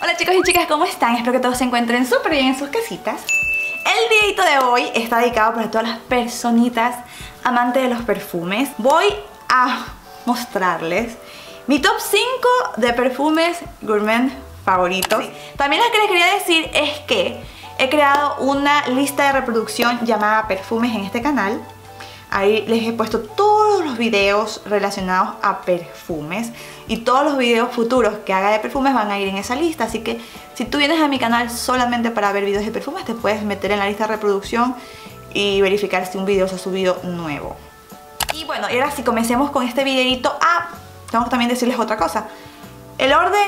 Hola chicos y chicas, ¿cómo están? Espero que todos se encuentren súper bien en sus casitas. El videito de hoy está dedicado para todas las personitas amantes de los perfumes. Voy a mostrarles mi top 5 de perfumes gourmet favoritos. También lo que les quería decir es que he creado una lista de reproducción llamada perfumes en este canal. Ahí les he puesto todos los videos relacionados a perfumes y todos los videos futuros que haga de perfumes van a ir en esa lista. Así que si tú vienes a mi canal solamente para ver videos de perfumes, te puedes meter en la lista de reproducción y verificar si un video se ha subido nuevo. Y bueno, y ahora sí, comencemos con este videito. Tengo que también decirles otra cosa. El orden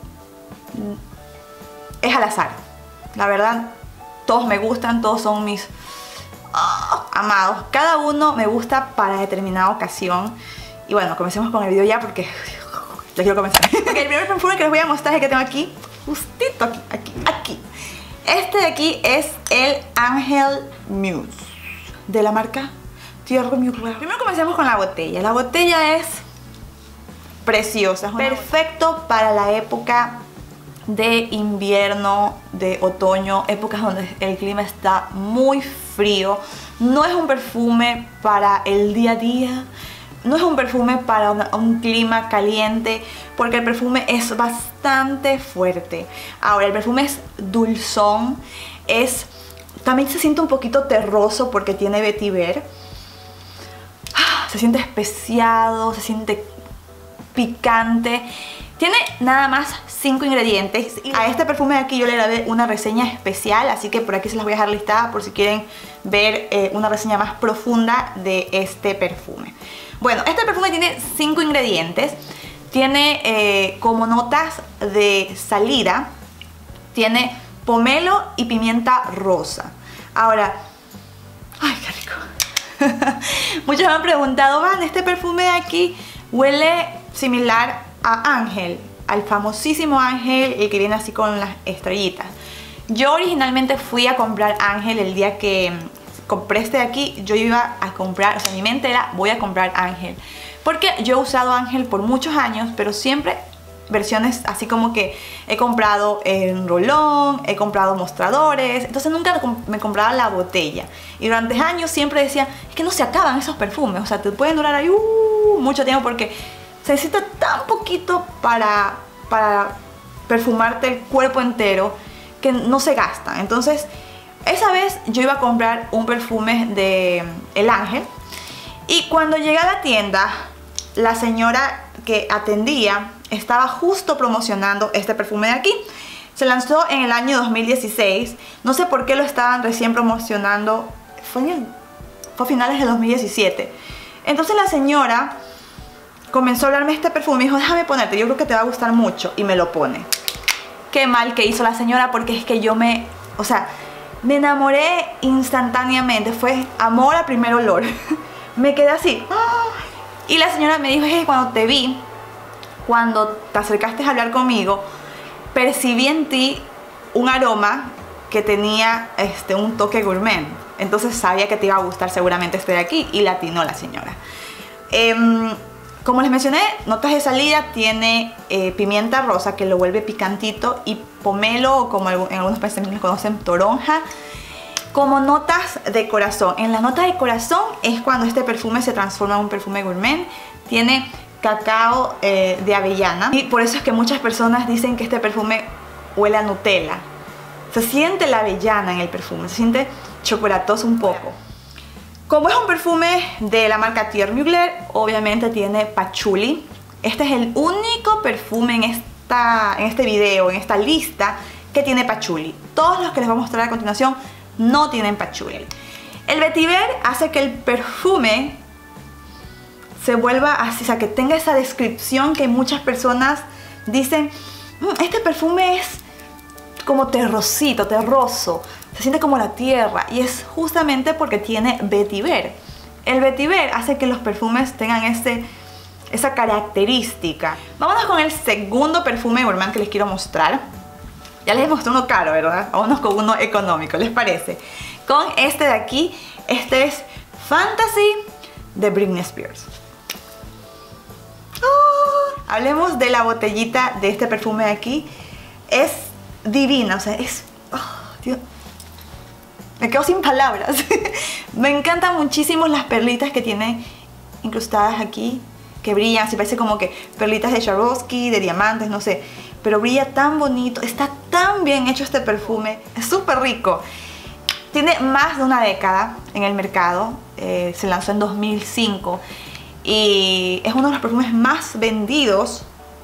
es al azar. La verdad, todos me gustan, todos son mis amados. Cada uno me gusta para determinada ocasión. Y bueno, comencemos con el video ya porque ya quiero comenzar. Okay, el primer perfume que les voy a mostrar es el que tengo aquí, justito aquí. Este de aquí es el Angel Muse de la marca Thierry Mugler. Primero comencemos con la botella. La botella es preciosa, es perfecto para la época de invierno, de otoño, épocas donde el clima está muy frío. No es un perfume para el día a día, no es un perfume para un clima caliente, porque el perfume es bastante fuerte. Ahora, el perfume es dulzón, también se siente un poquito terroso porque tiene vetiver. Se siente especiado, se siente picante. Tiene nada más 5 ingredientes y a este perfume de aquí yo le grabé una reseña especial, así que por aquí se las voy a dejar listada por si quieren ver una reseña más profunda de este perfume. Bueno, este perfume tiene 5 ingredientes. Tiene como notas de salida, tiene pomelo y pimienta rosa. Ahora, ¡ay, qué rico! Muchos me han preguntado, Van, este perfume de aquí huele similar a Ángel, al famosísimo Ángel, el que viene así con las estrellitas. Yo originalmente fui a comprar Ángel el día que compré este de aquí. Yo iba a comprar, o sea, mi mente era voy a comprar Ángel, porque yo he usado Ángel por muchos años, pero siempre versiones así como que he comprado en rolón, he comprado mostradores, entonces nunca me compraba la botella. Y durante años siempre decía, es que no se acaban esos perfumes, o sea, te pueden durar ahí mucho tiempo porque se necesita tan poquito para perfumarte el cuerpo entero que no se gasta. Entonces, esa vez yo iba a comprar un perfume de El Ángel y cuando llegué a la tienda, la señora que atendía estaba justo promocionando este perfume de aquí. Se lanzó en el año 2016. No sé por qué lo estaban recién promocionando. Fue a finales de 2017. Entonces la señora comenzó a hablarme de este perfume y dijo, déjame ponerte, yo creo que te va a gustar mucho, y me lo pone. Qué mal que hizo la señora, porque es que yo me enamoré instantáneamente, fue amor a primer olor. Me quedé así. Y la señora me dijo, cuando te vi, cuando te acercaste a hablar conmigo, percibí en ti un aroma que tenía un toque gourmet. Entonces sabía que te iba a gustar seguramente este de aquí, y latinó la señora. Como les mencioné, notas de salida, tiene pimienta rosa que lo vuelve picantito, y pomelo, o como en algunos países lo conocen, toronja. Como notas de corazón, en las notas de corazón es cuando este perfume se transforma en un perfume gourmet. Tiene cacao de avellana, y por eso es que muchas personas dicen que este perfume huele a Nutella. Se siente la avellana en el perfume, se siente chocolatoso un poco. Como es un perfume de la marca Thierry Mugler, obviamente tiene patchouli. Este es el único perfume en este video, en esta lista, que tiene patchouli. Todos los que les voy a mostrar a continuación no tienen patchouli. El vetiver hace que el perfume se vuelva así, o sea, que tenga esa descripción que muchas personas dicen, este perfume es como terrosito, terroso, se siente como la tierra, y es justamente porque tiene vetiver. El vetiver hace que los perfumes tengan esa característica. Vámonos con el segundo perfume gourmet que les quiero mostrar. Ya les mostré uno caro, ¿verdad? Vámonos con uno económico, ¿les parece? Con este de aquí, este es Fantasy de Britney Spears. Hablemos de la botellita de este perfume de aquí. es divina, o sea, es... Oh, Dios. Me quedo sin palabras. Me encantan muchísimo las perlitas que tiene incrustadas aquí, que brillan, así parece como que perlitas de Swarovski, de diamantes, no sé. Pero brilla tan bonito, está tan bien hecho este perfume, es súper rico. Tiene más de una década en el mercado, se lanzó en 2005 y es uno de los perfumes más vendidos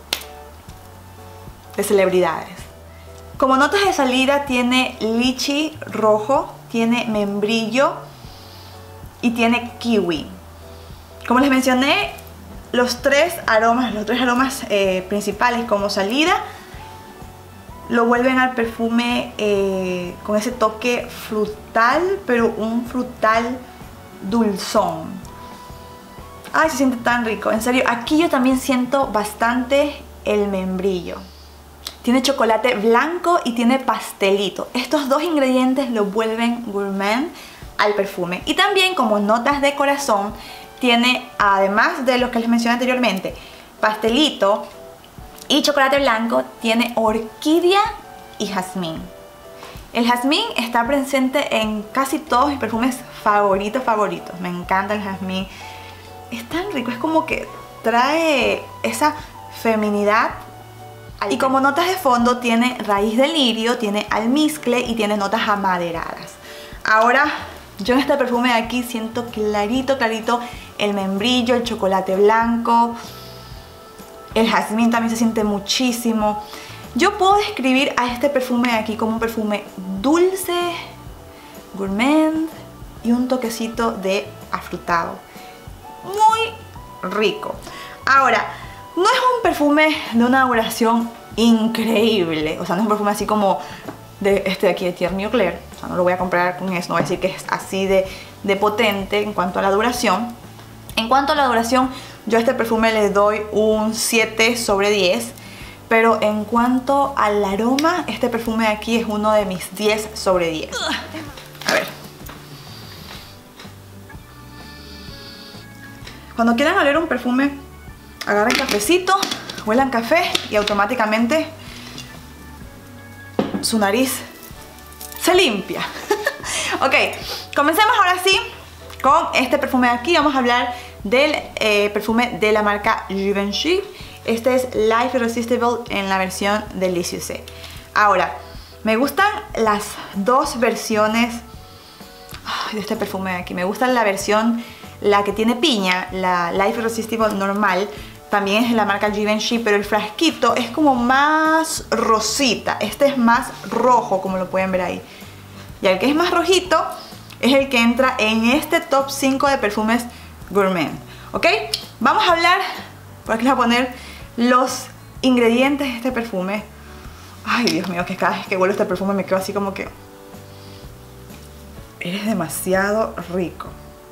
de celebridades. Como notas de salida tiene lichi rojo, tiene membrillo y tiene kiwi. Como les mencioné, los tres aromas principales como salida lo vuelven al perfume con ese toque frutal, pero un frutal dulzón. Ay, se siente tan rico, en serio. Aquí yo también siento bastante el membrillo. Tiene chocolate blanco y tiene pastelito. Estos dos ingredientes lo vuelven gourmand al perfume. Y también como notas de corazón tiene, además de los que les mencioné anteriormente, pastelito y chocolate blanco, tiene orquídea y jazmín. El jazmín está presente en casi todos mis perfumes favoritos. Me encanta el jazmín. Es tan rico, es como que trae esa feminidad. Y como notas de fondo tiene raíz de lirio, tiene almizcle y tiene notas amaderadas. Ahora, yo en este perfume de aquí siento clarito el membrillo, el chocolate blanco. El jazmín también se siente muchísimo. Yo puedo describir a este perfume de aquí como un perfume dulce, gourmand y un toquecito de afrutado. Muy rico. Ahora, no es un perfume de una duración increíble. O sea, no es un perfume así como de este de aquí de Thierry Mugler. O sea, no lo voy a comparar con eso. No voy a decir que es así de potente en cuanto a la duración. En cuanto a la duración, yo a este perfume le doy un 7 sobre 10. Pero en cuanto al aroma, este perfume de aquí es uno de mis 10 sobre 10. A ver. Cuando quieran oler un perfume, agarren cafecito, huelan café y automáticamente su nariz se limpia. Ok, comencemos ahora sí con este perfume de aquí. Vamos a hablar del perfume de la marca Givenchy. Este es Life Irresistible en la versión Delicieux. Ahora, me gustan las dos versiones de este perfume de aquí. Me gusta la versión, la que tiene piña, la Life Irresistible normal. También es de la marca Givenchy, pero el frasquito es como más rosita. Este es más rojo, como lo pueden ver ahí. Y el que es más rojito es el que entra en este top 5 de perfumes gourmand. ¿Ok? Vamos a hablar, por aquí les voy a poner los ingredientes de este perfume. Ay, Dios mío, que cada vez que huelo este perfume me quedo así como que... Eres demasiado rico.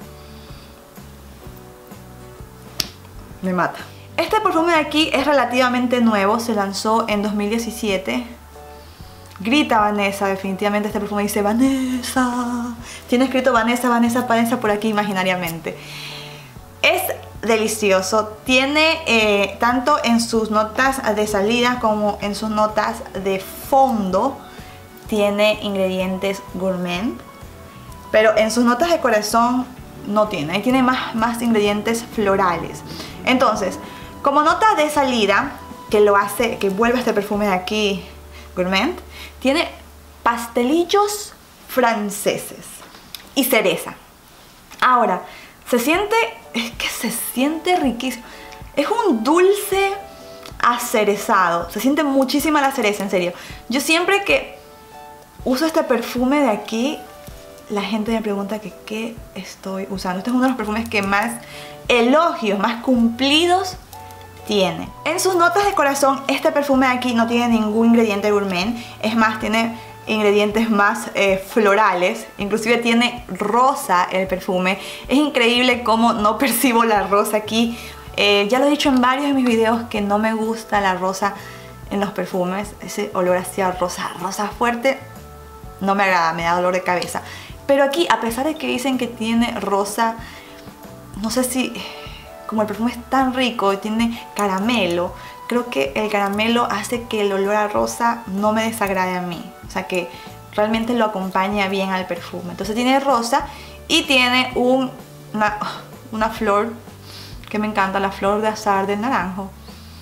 Me mata. Este perfume de aquí es relativamente nuevo, se lanzó en 2017. Grita Vanessa, definitivamente este perfume dice Vanessa. Tiene escrito Vanessa, Vanessa, Vanessa por aquí imaginariamente. Es delicioso, tiene tanto en sus notas de salida como en sus notas de fondo, tiene ingredientes gourmand, pero en sus notas de corazón no tiene, ahí tiene más ingredientes florales. Entonces, como nota de salida, que lo hace, que vuelve este perfume de aquí gourmand, tiene pastelillos franceses y cereza. Ahora, es que se siente riquísimo. Es un dulce acerezado. Se siente muchísima la cereza, en serio. Yo siempre que uso este perfume de aquí, la gente me pregunta que qué estoy usando. Este es uno de los perfumes que más elogios, más cumplidos tiene. En sus notas de corazón, este perfume de aquí no tiene ningún ingrediente gourmand. Es más, tiene ingredientes más florales, inclusive tiene rosa el perfume. Es increíble cómo no percibo la rosa aquí. Ya lo he dicho en varios de mis videos que no me gusta la rosa en los perfumes. Ese olor hacia rosa fuerte no me agrada, me da dolor de cabeza. Pero aquí, a pesar de que dicen que tiene rosa, no sé si, como el perfume es tan rico y tiene caramelo, creo que el caramelo hace que el olor a rosa no me desagrade a mí. O sea, que realmente lo acompaña bien al perfume. Entonces tiene rosa y tiene una flor que me encanta, la flor de azahar del naranjo.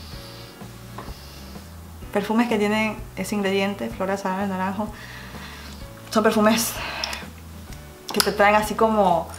Perfumes que tienen ese ingrediente, flor de azahar del naranjo, son perfumes que te traen así como...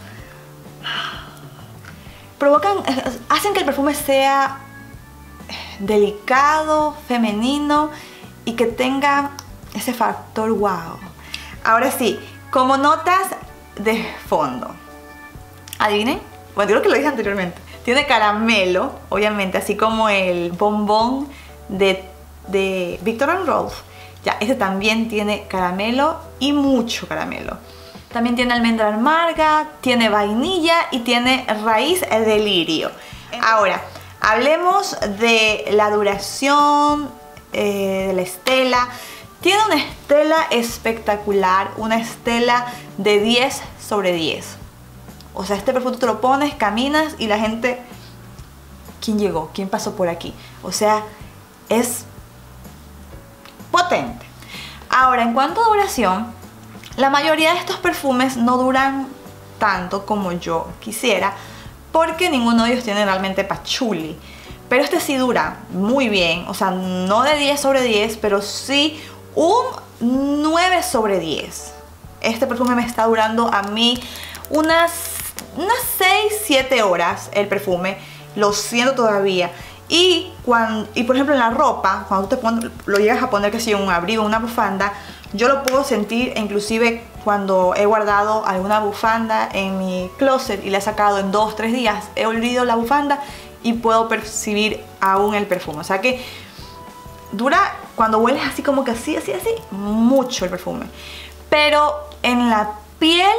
hacen que el perfume sea delicado, femenino y que tenga ese factor wow. Ahora sí, como notas de fondo, adivinen, bueno, creo que lo dije anteriormente, tiene caramelo, obviamente, así como el bombón de Viktor & Rolf. Ya, este también tiene caramelo y mucho caramelo. También tiene almendra amarga, tiene vainilla y tiene raíz de lirio. Ahora, hablemos de la duración de la estela. Tiene una estela espectacular, una estela de 10 sobre 10. O sea, este perfume tú te lo pones, caminas y la gente... ¿Quién llegó? ¿Quién pasó por aquí? O sea, es potente. Ahora, en cuanto a duración, la mayoría de estos perfumes no duran tanto como yo quisiera, porque ninguno de ellos tiene realmente patchouli. Pero este sí dura muy bien, o sea, no de 10 sobre 10, pero sí un 9 sobre 10. Este perfume me está durando a mí unas 6-7 horas el perfume, lo siento todavía. Y por ejemplo en la ropa, cuando tú lo llegas a poner, que si un abrigo, una bufanda, yo lo puedo sentir, inclusive cuando he guardado alguna bufanda en mi closet y la he sacado en 2-3 días, he olido la bufanda y puedo percibir aún el perfume. O sea que dura, cuando hueles así como que así, mucho el perfume. Pero en la piel,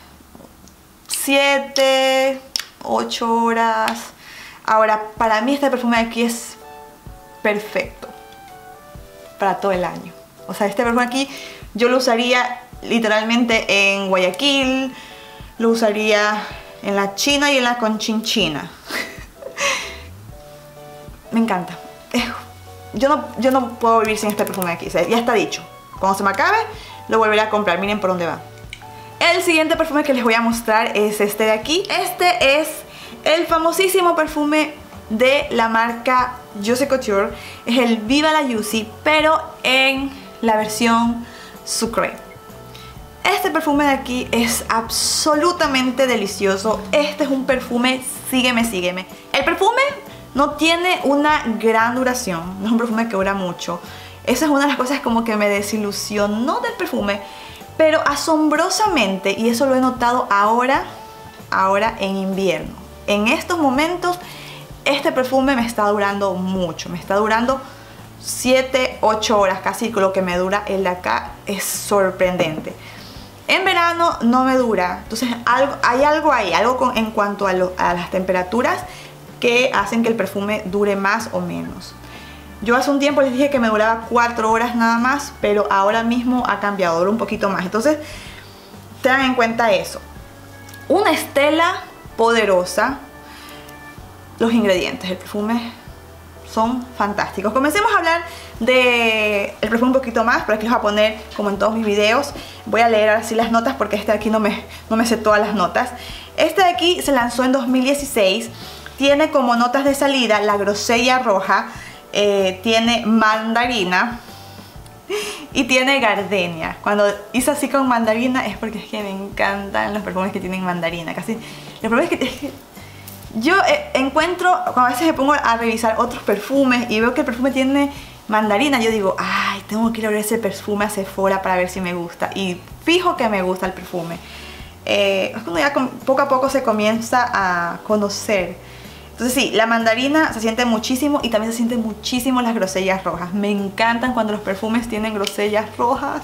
7-8 horas. Ahora, para mí este perfume de aquí es perfecto para todo el año. O sea, este perfume aquí yo lo usaría literalmente en Guayaquil, lo usaría en la China y en la Conchinchina. Me encanta. Yo no puedo vivir sin este perfume de aquí. O sea, ya está dicho. Cuando se me acabe, lo volveré a comprar. Miren por dónde va. El siguiente perfume que les voy a mostrar es este de aquí. Este es el famosísimo perfume de la marca Juicy Couture. Es el Viva la Juicy, pero en la versión sucré. Este perfume de aquí es absolutamente delicioso. Este es un perfume, sígueme, sígueme. El perfume no tiene una gran duración, no es un perfume que dura mucho. Esa es una de las cosas como que me desilusionó del perfume. Pero asombrosamente, y eso lo he notado ahora en invierno, en estos momentos, este perfume me está durando mucho. Me está durando 7-8 horas, casi lo que me dura el de acá. Es sorprendente. En verano no me dura. Entonces hay algo ahí, en cuanto a las temperaturas que hacen que el perfume dure más o menos. Yo hace un tiempo les dije que me duraba 4 horas nada más, pero ahora mismo ha cambiado, dura un poquito más. Entonces, tengan en cuenta eso. Una estela poderosa. Los ingredientes del perfume son fantásticos. Comencemos a hablar del perfume un poquito más, pero aquí les voy a poner, como en todos mis videos, voy a leer así las notas porque este de aquí no me sé todas las notas. Este de aquí se lanzó en 2016. Tiene como notas de salida la grosella roja, tiene mandarina y tiene gardenia. Cuando hice así con mandarina es porque es que me encantan los perfumes que tienen mandarina. Casi los perfumes que yo encuentro, cuando a veces me pongo a revisar otros perfumes y veo que el perfume tiene mandarina, yo digo, ay, tengo que ir a ver ese perfume a Sephora para ver si me gusta. Y fijo que me gusta el perfume. Es cuando ya poco a poco se comienza a conocer. Entonces sí, la mandarina se siente muchísimo y también se sienten muchísimo las grosellas rojas. Me encantan cuando los perfumes tienen grosellas rojas.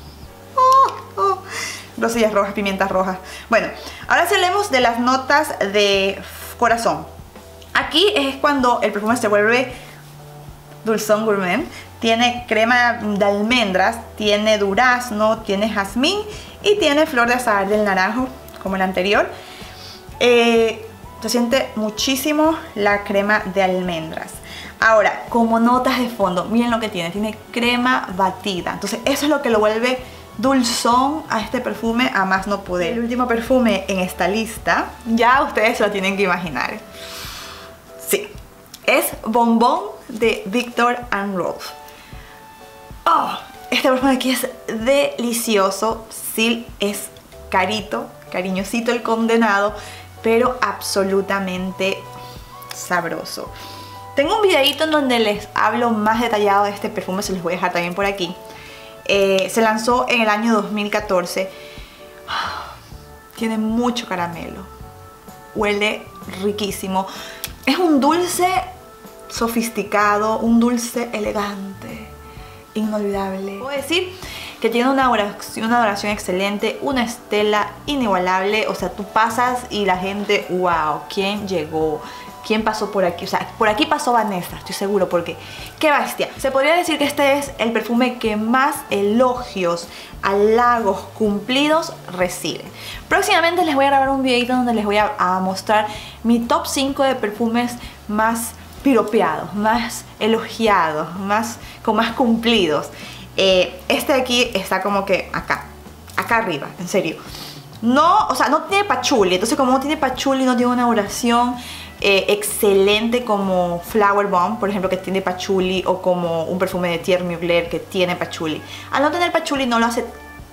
Grosellas rojas, pimientas rojas. Bueno, ahora sí hablemos de las notas de corazón. Aquí es cuando el perfume se vuelve dulzón gourmet. Tiene crema de almendras, tiene durazno, tiene jazmín y tiene flor de azahar del naranjo, como el anterior. Se siente muchísimo la crema de almendras. Ahora, como notas de fondo, miren lo que tiene crema batida. Entonces eso es lo que lo vuelve dulzón a este perfume a más no poder. El último perfume en esta lista, ya ustedes lo tienen que imaginar. Sí, es Bon Bon de Viktor & Rolf. Oh, este perfume aquí es delicioso. Sí, es carito, cariñosito el condenado, pero absolutamente sabroso. Tengo un videito en donde les hablo más detallado de este perfume, se los voy a dejar también por aquí. Se lanzó en el año 2014. Tiene mucho caramelo, huele riquísimo. Es un dulce sofisticado, un dulce elegante, inolvidable. Puedo decir que tiene una duración excelente, una estela inigualable. O sea, tú pasas y la gente, wow, ¿quién llegó? ¿Quién pasó por aquí? O sea, por aquí pasó Vanessa, estoy seguro, porque ¡qué bestia! Se podría decir que este es el perfume que más elogios, halagos cumplidos recibe. Próximamente les voy a grabar un videito donde les voy a mostrar mi top 5 de perfumes más piropeados, más elogiados, con más cumplidos. Este de aquí está como que acá arriba, en serio. No, o sea, no tiene pachuli, entonces como no tiene pachuli, no tiene una duración excelente como Flower Bomb, por ejemplo, que tiene pachuli, o como un perfume de Thierry Mugler que tiene pachuli. Al no tener pachuli no lo hace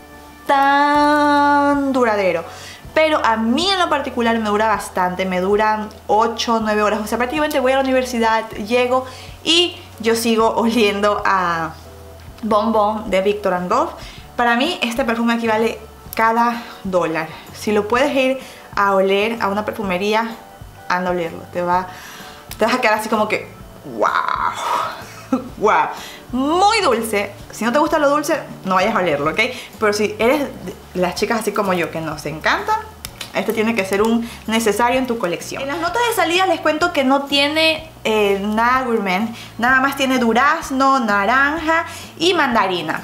tan duradero, pero a mí en lo particular me dura bastante, me duran 8 o 9 horas, o sea, prácticamente voy a la universidad, llego y yo sigo oliendo a Bon Bon de Viktor & Rolf. Para mí este perfume aquí vale cada dólar. Si lo puedes ir a oler a una perfumería, anda a olerlo, te vas a quedar así como que wow, wow, muy dulce. Si no te gusta lo dulce, no vayas a olerlo, ¿ok? Pero si eres de las chicas así como yo que nos encanta, este tiene que ser un necesario en tu colección. En las notas de salida les cuento que no tiene nada gourmet, nada más tiene durazno, naranja y mandarina.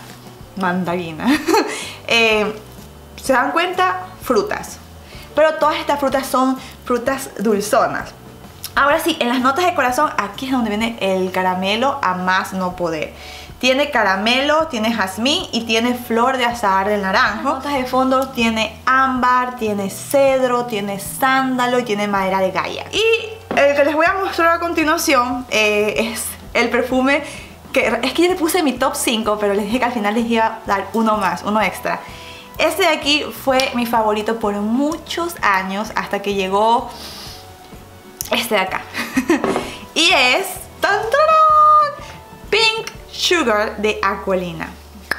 ¿Se dan cuenta? Frutas. Pero todas estas frutas son frutas dulzonas. Ahora sí, en las notas de corazón, aquí es donde viene el caramelo a más no poder. Tiene caramelo, tiene jazmín y tiene flor de azahar del naranjo. Notas de fondo tiene ámbar, tiene cedro, tiene sándalo y tiene madera de gaya. Y el que les voy a mostrar a continuación es el perfume que es que yo le puse mi top 5, pero les dije que al final les iba a dar uno más, uno extra. Este de aquí fue mi favorito por muchos años hasta que llegó este de acá. Y es ¡tan, tarán! Pink Sugar de Aqualina.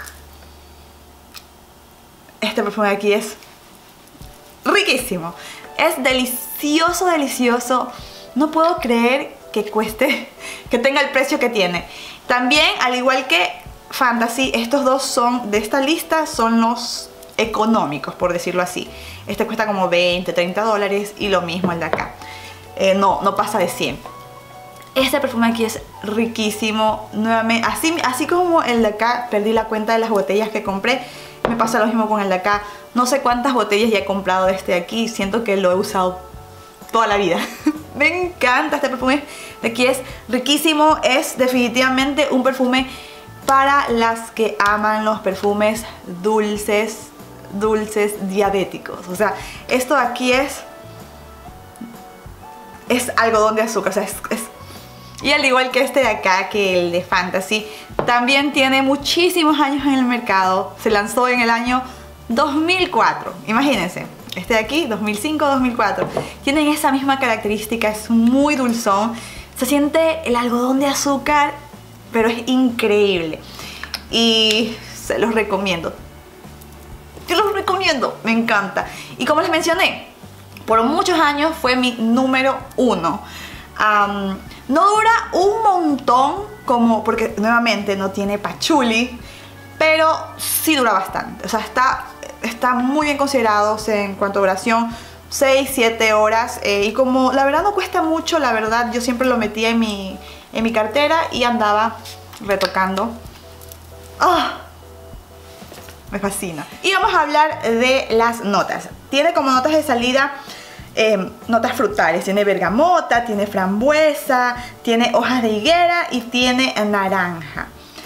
Este perfume de aquí es riquísimo. Es delicioso, delicioso. No puedo creer que cueste, que tenga el precio que tiene. También, al igual que Fantasy, estos dos son de esta lista, son los económicos, por decirlo así. Este cuesta como 20, 30 dólares y lo mismo el de acá. No pasa de 100. Este perfume aquí es riquísimo. Nuevamente, así como el de acá, perdí la cuenta de las botellas que compré. Me pasa lo mismo con el de acá. No sé cuántas botellas ya he comprado de este de aquí. Siento que lo he usado toda la vida. Me encanta este perfume de aquí, es riquísimo. Es definitivamente un perfume para las que aman los perfumes dulces diabéticos. O sea, esto de aquí es algodón de azúcar. O sea, y al igual que este de acá, que el de Fantasy, también tiene muchísimos años en el mercado. Se lanzó en el año 2004. Imagínense, este de aquí, 2005-2004. Tienen esa misma característica, es muy dulzón. Se siente el algodón de azúcar, pero es increíble. Y se los recomiendo. Yo los recomiendo, me encanta. Y como les mencioné, por muchos años fue mi número 1. No dura un montón, porque nuevamente no tiene pachuli, pero sí dura bastante. O sea, está muy bien considerado en cuanto a duración, 6-7 horas. Y como la verdad no cuesta mucho, la verdad yo siempre lo metía en mi cartera y andaba retocando. ¡Ah! Me fascina. Y vamos a hablar de las notas. Tiene como notas de salida notas frutales. Tiene bergamota, tiene frambuesa, tiene hojas de higuera y tiene naranja.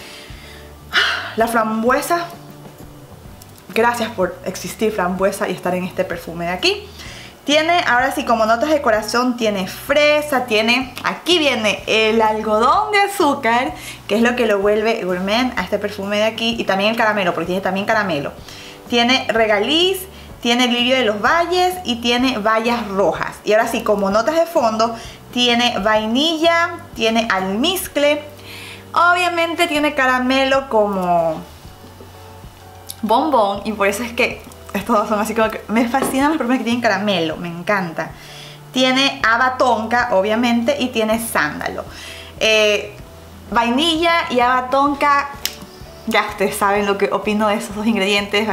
La frambuesa, gracias por existir frambuesa y estar en este perfume de aquí. Tiene, ahora sí, como notas de corazón, tiene fresa, tiene, aquí viene el algodón de azúcar, que es lo que lo vuelve gourmet a este perfume de aquí, y también el caramelo, porque tiene también caramelo. Tiene regaliz, tiene lirio de los valles y tiene bayas rojas. Y ahora sí, como notas de fondo, tiene vainilla, tiene almizcle, obviamente tiene caramelo como bombón, y por eso es que estos dos son así como que me fascinan los perfumes que tienen caramelo, me encanta. Tiene haba tonka, obviamente, y tiene sándalo. Vainilla y haba tonka, ya ustedes saben lo que opino de esos dos ingredientes.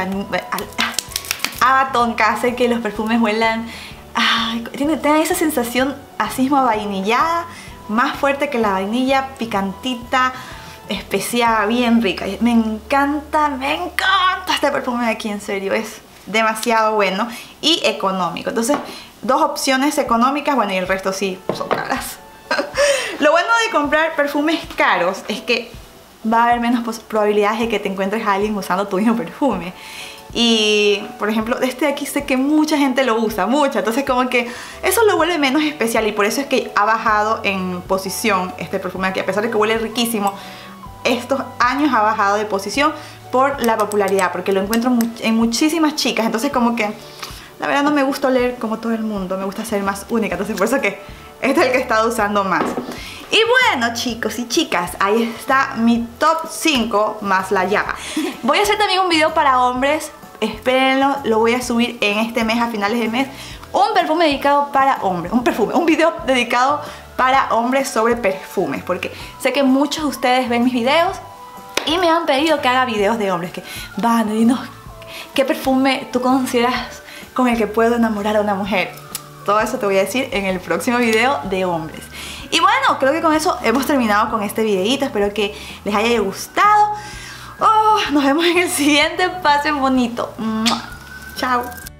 Haba tonka hace que los perfumes huelan, tiene esa sensación así mismo vainillada, más fuerte que la vainilla, picantita, especiada, bien rica. Me encanta este perfume de aquí, en serio, es demasiado bueno y económico. Entonces, dos opciones económicas, bueno, y el resto sí son caras. Lo bueno de comprar perfumes caros es que va a haber menos probabilidades de que te encuentres a alguien usando tu mismo perfume. Y, por ejemplo, este de aquí sé que mucha gente lo usa, entonces como que eso lo vuelve menos especial, y por eso es que ha bajado en posición este perfume aquí, a pesar de que huele riquísimo. Estos años ha bajado de posición por la popularidad, porque lo encuentro en muchísimas chicas. Entonces como que la verdad no me gusta oler como todo el mundo, me gusta ser más única. Entonces por eso que este es el que he estado usando más. Y bueno, chicos y chicas, ahí está mi top 5 más la llama. Voy a hacer también un video para hombres, espérenlo, lo voy a subir en este mes, a finales de mes. Un perfume dedicado para hombres, un video dedicado para hombres sobre perfumes, porque sé que muchos de ustedes ven mis videos y me han pedido que haga videos de hombres, que van, dinos qué perfume tú consideras con el que puedo enamorar a una mujer. Todo eso te voy a decir en el próximo video de hombres. Y bueno, creo que con eso hemos terminado con este videito. Espero que les haya gustado. Nos vemos en el siguiente. Pasen bonito. Chao.